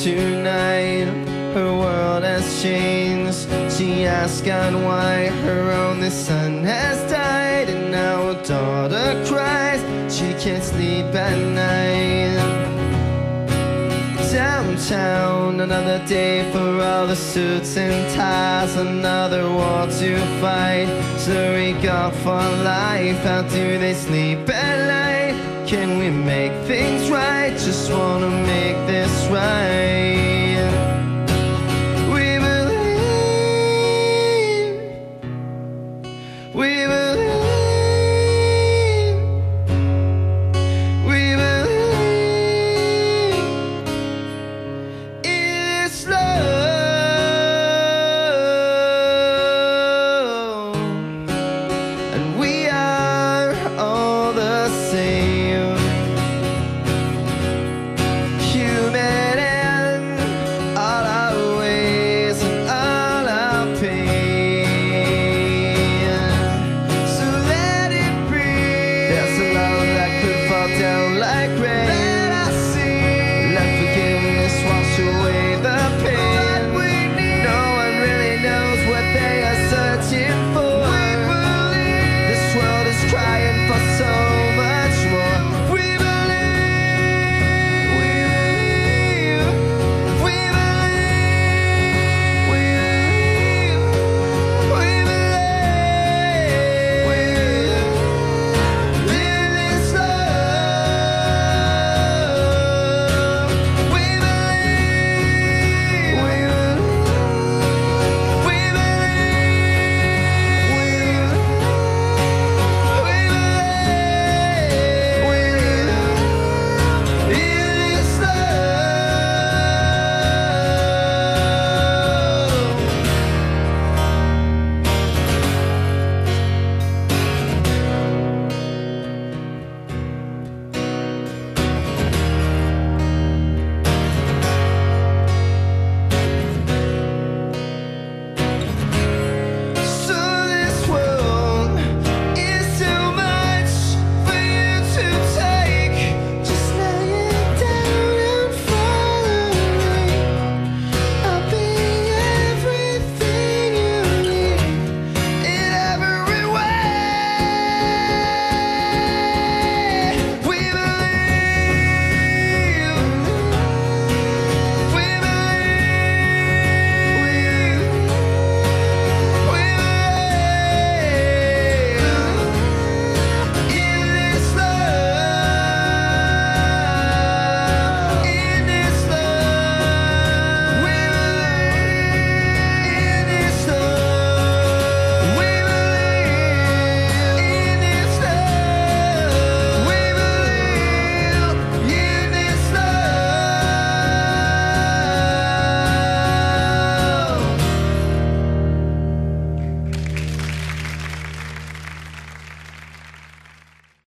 tonight. Her world has changed. She asks God why her only son has died, and now her daughter cries. She can't sleep at night. Downtown, another day for all the suits and ties, another war to fight. Slurry off for life. How do they sleep at night? Can we make things right? Just wanna make this right.